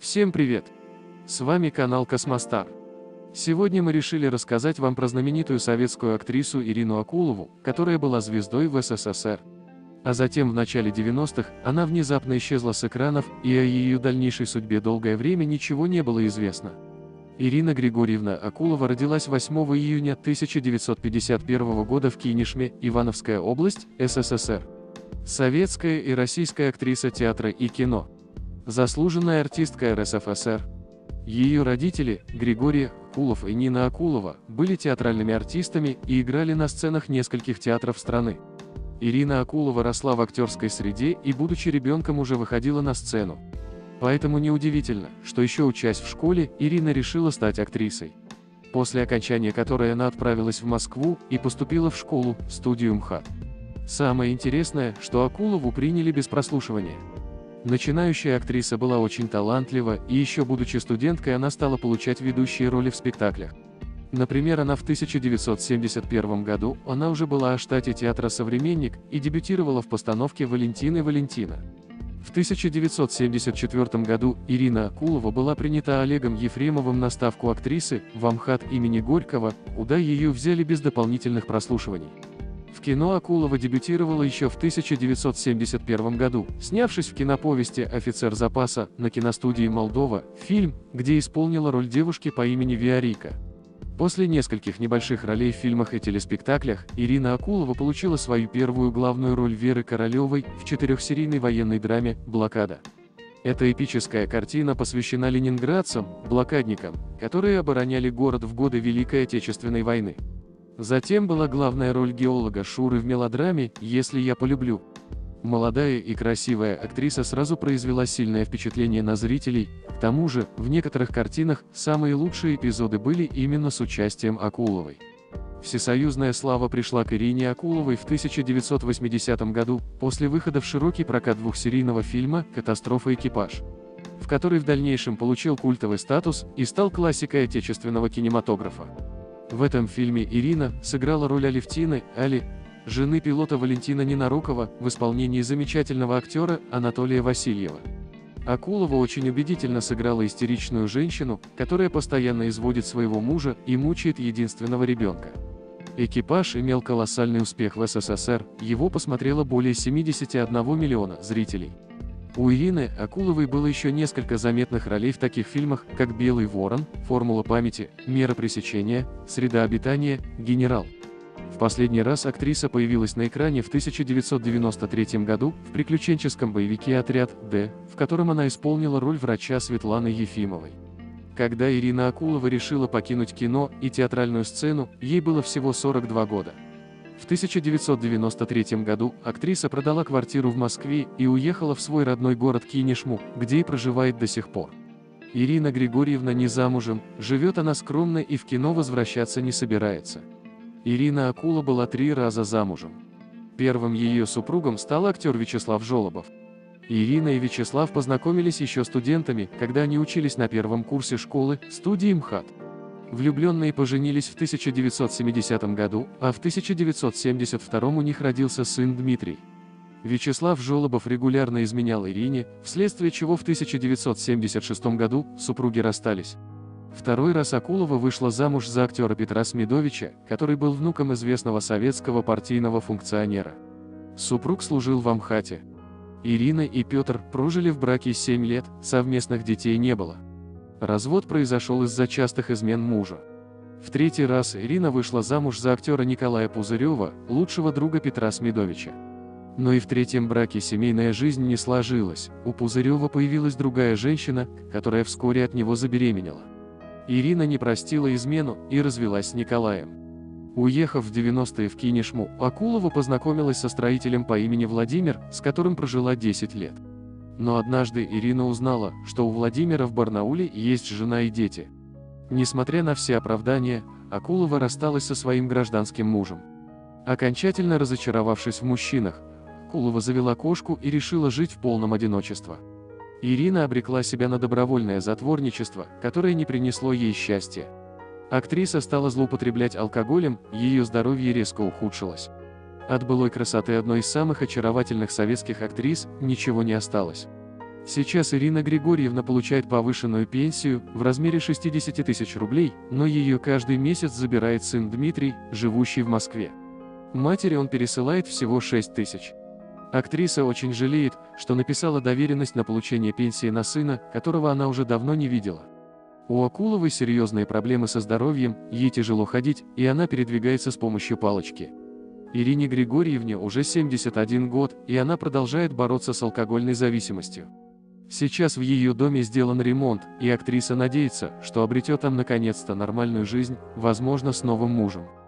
Всем привет! С вами канал Космостар. Сегодня мы решили рассказать вам про знаменитую советскую актрису Ирину Акулову, которая была звездой в СССР. А затем в начале 90-х она внезапно исчезла с экранов, и о ее дальнейшей судьбе долгое время ничего не было известно. Ирина Григорьевна Акулова родилась 8 июня 1951 года в Кинешме, Ивановская область, СССР. Советская и российская актриса театра и кино. Заслуженная артистка РСФСР. Ее родители, Григорий Акулов и Нина Акулова, были театральными артистами и играли на сценах нескольких театров страны. Ирина Акулова росла в актерской среде и, будучи ребенком, уже выходила на сцену. Поэтому неудивительно, что еще учась в школе, Ирина решила стать актрисой. После окончания которой она отправилась в Москву и поступила в школу-студию МХАТ. Самое интересное, что Акулову приняли без прослушивания. Начинающая актриса была очень талантлива, и еще будучи студенткой она стала получать ведущие роли в спектаклях. Например, в 1971 году она уже была о штате театра «Современник» и дебютировала в постановке «Валентин и Валентина». В 1974 году Ирина Акулова была принята Олегом Ефремовым на ставку актрисы в МХАТ имени Горького, куда ее взяли без дополнительных прослушиваний. В кино Акулова дебютировала еще в 1971 году, снявшись в киноповести «Офицер запаса» на киностудии «Молдова», фильм, где исполнила роль девушки по имени Виорика. После нескольких небольших ролей в фильмах и телеспектаклях, Ирина Акулова получила свою первую главную роль Веры Королевой в четырехсерийной военной драме «Блокада». Эта эпическая картина посвящена ленинградцам, блокадникам, которые обороняли город в годы Великой Отечественной войны. Затем была главная роль геолога Шуры в мелодраме «Если я полюблю». Молодая и красивая актриса сразу произвела сильное впечатление на зрителей, к тому же, в некоторых картинах самые лучшие эпизоды были именно с участием Акуловой. Всесоюзная слава пришла к Ирине Акуловой в 1980 году, после выхода в широкий прокат двухсерийного фильма «Катастрофа экипаж», в который в дальнейшем получил культовый статус и стал классикой отечественного кинематографа. В этом фильме Ирина сыграла роль Алевтины, жены пилота Валентина Ненарокова, в исполнении замечательного актера Анатолия Васильева. Акулова очень убедительно сыграла истеричную женщину, которая постоянно изводит своего мужа и мучает единственного ребенка. «Экипаж» имел колоссальный успех в СССР, его посмотрело более 71 миллиона зрителей. У Ирины Акуловой было еще несколько заметных ролей в таких фильмах, как «Белый ворон», «Формула памяти», «Мера пресечения», «Среда обитания», «Генерал». В последний раз актриса появилась на экране в 1993 году в приключенческом боевике «Отряд Д», в котором она исполнила роль врача Светланы Ефимовой. Когда Ирина Акулова решила покинуть кино и театральную сцену, ей было всего 42 года. В 1993 году актриса продала квартиру в Москве и уехала в свой родной город Кинешму, где и проживает до сих пор. Ирина Григорьевна не замужем, живет она скромно и в кино возвращаться не собирается. Ирина Акулова была 3 раза замужем. Первым ее супругом стал актер Вячеслав Жолобов. Ирина и Вячеслав познакомились еще студентами, когда они учились на первом курсе школы-студии МХАТ. Влюбленные поженились в 1970 году, а в 1972 у них родился сын Дмитрий. Вячеслав Жолобов регулярно изменял Ирине, вследствие чего в 1976 году супруги расстались. Второй раз Акулова вышла замуж за актера Петра Смедовича, который был внуком известного советского партийного функционера. Супруг служил в МХАТе. Ирина и Петр прожили в браке 7 лет, совместных детей не было. Развод произошел из-за частых измен мужа. В 3-й раз Ирина вышла замуж за актера Николая Пузырева, лучшего друга Петра Смедовича. Но и в 3-м браке семейная жизнь не сложилась, у Пузырева появилась другая женщина, которая вскоре от него забеременела. Ирина не простила измену и развелась с Николаем. Уехав в 90-е в Кинешму, Акулова познакомилась со строителем по имени Владимир, с которым прожила 10 лет. Но однажды Ирина узнала, что у Владимира в Барнауле есть жена и дети. Несмотря на все оправдания, Акулова рассталась со своим гражданским мужем. Окончательно разочаровавшись в мужчинах, Акулова завела кошку и решила жить в полном одиночестве. Ирина обрекла себя на добровольное затворничество, которое не принесло ей счастья. Актриса стала злоупотреблять алкоголем, ее здоровье резко ухудшилось. От былой красоты одной из самых очаровательных советских актрис ничего не осталось. Сейчас Ирина Григорьевна получает повышенную пенсию в размере 60 тысяч рублей, но ее каждый месяц забирает сын Дмитрий, живущий в Москве. Матери он пересылает всего 6 тысяч. Актриса очень жалеет, что написала доверенность на получение пенсии на сына, которого она уже давно не видела. У Акуловой серьезные проблемы со здоровьем, ей тяжело ходить, и она передвигается с помощью палочки. Ирине Григорьевне уже 71 год, и она продолжает бороться с алкогольной зависимостью. Сейчас в ее доме сделан ремонт, и актриса надеется, что обретет там наконец-то нормальную жизнь, возможно, с новым мужем.